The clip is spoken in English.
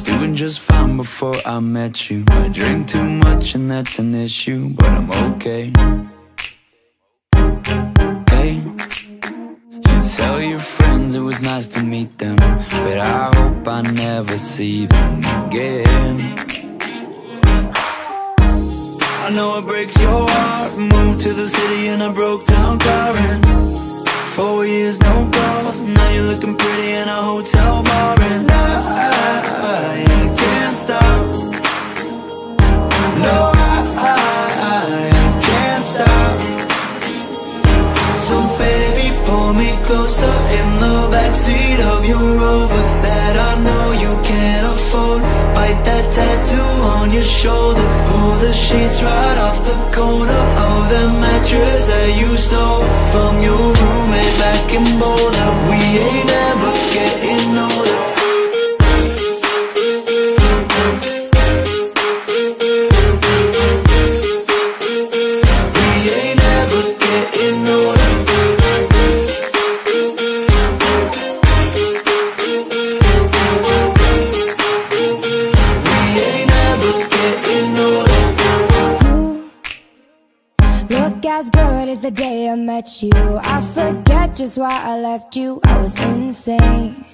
was doing just fine before I met you. I drink too much and that's an issue, but I'm okay. Hey, you tell your friends it was nice to meet them, but I hope I never see them again. I know it breaks your heart. Moved to the city in a broke down car, and 4 years no calls. Now you're looking pretty in a hotel bar, and I can't stop. No, I can't stop. So baby, pull me closer in the backseat of your Rover that I know you can't afford. Bite that tattoo on your shoulder. Pull the sheets right off the corner of the mattress that you stole from your roommate back in Boulder. We ain't ever getting older. As good as the day I met you. I forget just why I left you. I was insane.